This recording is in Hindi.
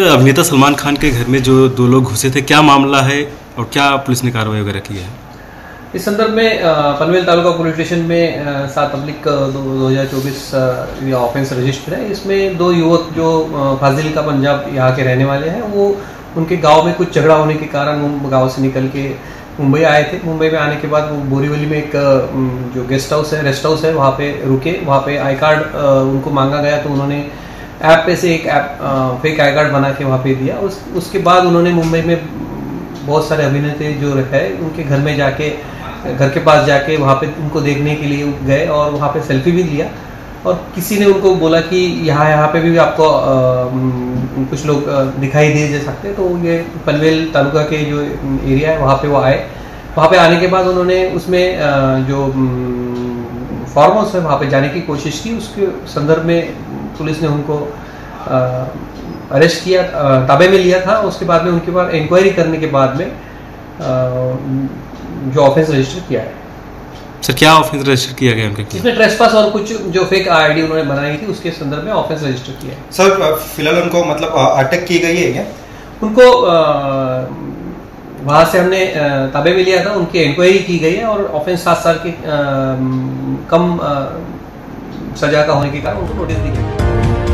अभिनेता सलमान खान के घर में जो दो लोग घुसे थे, क्या मामला है और क्या पुलिस ने कार्रवाई वगैरह की है? इस संदर्भ में पनवेल तालुका पुलिस स्टेशन में 7/2024 ये ऑफेंस रजिस्टर है। इसमें दो युवक जो फाजिल्का पंजाब यहाँ के रहने वाले हैं, वो उनके गांव में कुछ झगड़ा होने के कारण वो गांव से निकल के मुंबई आए थे। मुंबई में आने के बाद वो बोरीवली में एक जो गेस्ट हाउस है, रेस्ट हाउस है, वहाँ पे रुके। वहाँ पे आई कार्ड उनको मांगा गया तो उन्होंने ऐप पे से एक फेक आई कार्ड बना के वहाँ पे दिया। उसके बाद उन्होंने मुंबई में बहुत सारे अभिनेता जो है उनके घर में जाके, घर के पास जाके वहाँ पे उनको देखने के लिए गए और वहाँ पे सेल्फी भी लिया। और किसी ने उनको बोला कि यहाँ पे भी आपको कुछ लोग दिखाई दे सकते। तो ये पनवेल तालुका के जो एरिया है वहाँ पे वो आए। वहाँ पे आने के बाद उन्होंने उसमें जो फार्म हाउस है वहाँ पे जाने की कोशिश की। उसके संदर्भ में पुलिस ने उनको अरेस्ट किया, ताबे में लिया था। उसके बाद में उनके बाद इंक्वायरी करने के बाद में जो ऑफेंस रजिस्टर किया है। सर, क्या ऑफेंस रजिस्टर किया गया उनके खिलाफ? इसमें ट्रेसपास और कुछ जो फेक आईडी उन्होंने बनाई थी उसके संदर्भ में ऑफेंस रजिस्टर किया है। सर, फिलहाल उनको मतलब अटक की गई है क्या? उनको वहाँ से हमने ताबे में लिया था, उनकी इंक्वायरी की गई है और ऑफेंस 7 साल के कम सजा का होने के कारण उनको नोटिस दी गई है।